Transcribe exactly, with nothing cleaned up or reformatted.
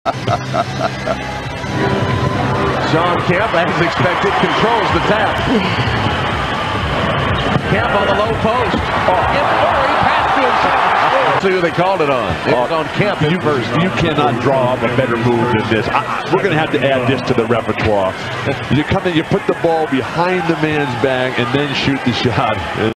Shawn Kemp, as expected, controls the tap. Kemp on the low post. Oh. Gets Murray past to himself. See who they called it on. It was on Kemp in you, first. You cannot draw up a better move than this. I, we're going to have to add this to the repertoire. You come in, you put the ball behind the man's back, and then shoot the shot.